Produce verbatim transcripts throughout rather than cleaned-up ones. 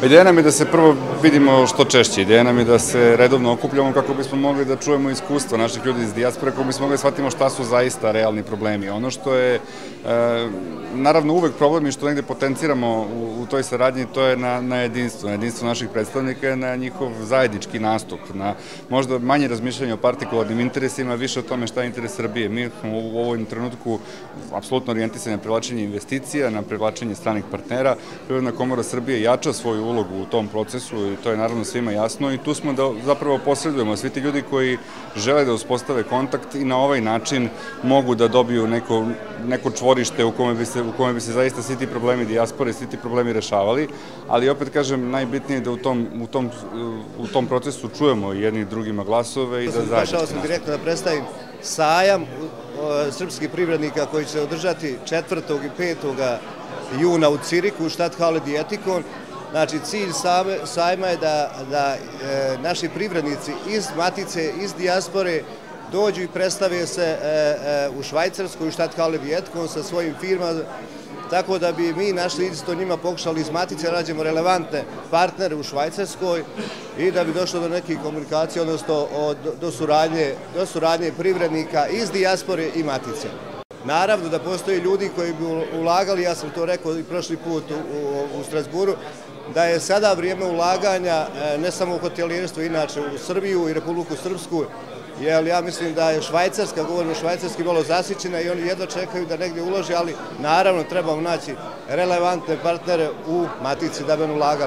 Ideja nam je da se prvo vidimo što češće, ideja nam je da se redovno okupljamo kako bismo mogli da čujemo iskustva naših ljudi iz dijaspore, kako bismo mogli da shvatimo šta su zaista realni problemi. Ono što je, naravno, uvek problem i što negde potenciramo u toj saradnji, to je na jedinstvo, na jedinstvo naših predstavnika, na njihov zajednički nastup, na možda manje razmišljanje o partikularnim interesima, više o tome šta je interes Srbije. Mi smo u ovom trenutku apsolutno orijentisani na privlačenje investicija, na privlačenje stranih partnera. Privredna komora Srbije jača svoju ulogu u tom procesu i to je naravno svima jasno i tu smo da zapravo posredujemo. Svi ti ljudi koji žele da uspostave kontakt i na ovaj način mogu da dobiju neko čvorište u kome bi se zaista svi ti problemi dijaspore, svi ti problemi rešavali, ali opet kažem, najbitnije je da u tom procesu čujemo jedni drugima glasove i da zajedno. Došao sam direktno da predstavim sajam srpskih privrednika koji će se održati četvrtog i petog juna u Cirihu u Stadthalle Dietikon. Znači, cilj sajma je da naši privrednici iz Matice, iz dijaspore dođu i predstave se u Švajcarskoj, u Stadthalle Dietikon sa svojim firmama, tako da bi mi našli isto njima pokušali iz Matice nađemo relevantne partnere u Švajcarskoj i da bi došlo do nekih komunikacija, odnosno do suradnje privrednika iz dijaspore i Matice. Naravno da postoji ljudi koji bi ulagali, ja sam to rekao i prošli put u Strasburu, da je sada vrijeme ulaganja ne samo u hotelijerstvo, inače u Srbiju i Republiku Srpsku, jer ja mislim da je Švajcarska, govorimo švajcarski, malo zasićena i oni jedno čekaju da negdje uloži, ali naravno trebamo naći relevantne partnere u Matici da bi ulagali.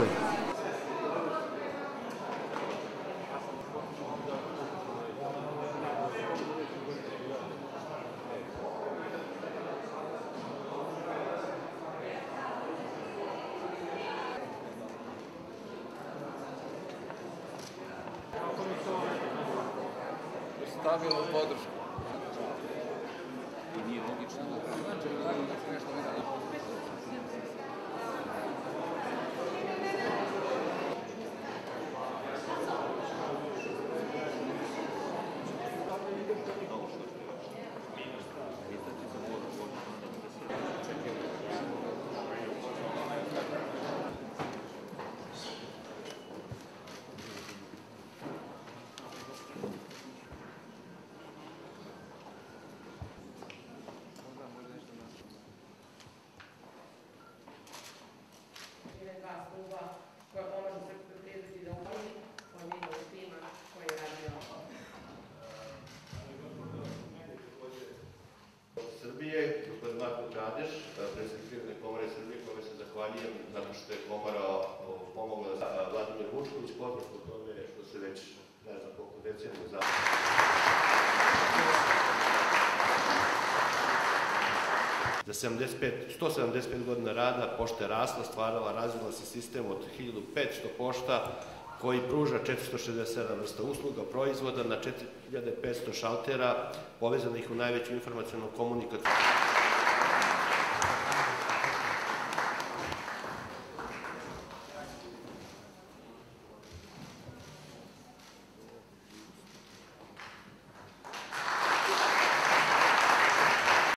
Stabilnu podršku. I nije logično da znači da se nešto vidjeli. koja pomažu srpskoj privredi da uloži, koja mi imamo tima koji radi na ovo. Srbije, gospodin Marko Čadeš, predsjednik Privredne komore Srbije, kome se zahvaljujem zato što je komora pomogla Vladimir Vučković, poznat po tome što se već ne znam koliko decenija za... Za sto sedamdeset pet godina rada pošta je rasla, stvarala, razvila se sistem od hiljadu petsto pošta koji pruža četiristo šezdeset sedam vrsta usluga, proizvoda na četiri hiljade petsto šaltera povezanih u najveću informacionalnu komunikaciju.